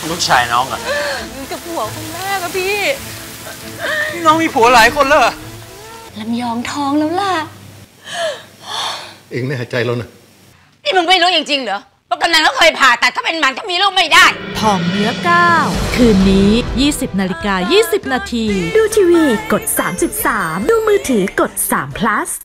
ลูกชายน้องอะกับผัวคนแรกอะพี่น้องมีผัวหลายคนแล้วลำยองท้องแล้วล่ะเองแน่ใจแล้วนะนี่มึงไม่รู้จริงๆเหรอว่ากำนันเขาเคยผ่าตัดถ้าเป็นหมันก็มีลูกไม่ได้ทองเนื้อ9คืนนี้ 20:20 น.ดูทีวีกด 3.3 ดูมือถือกด3 plus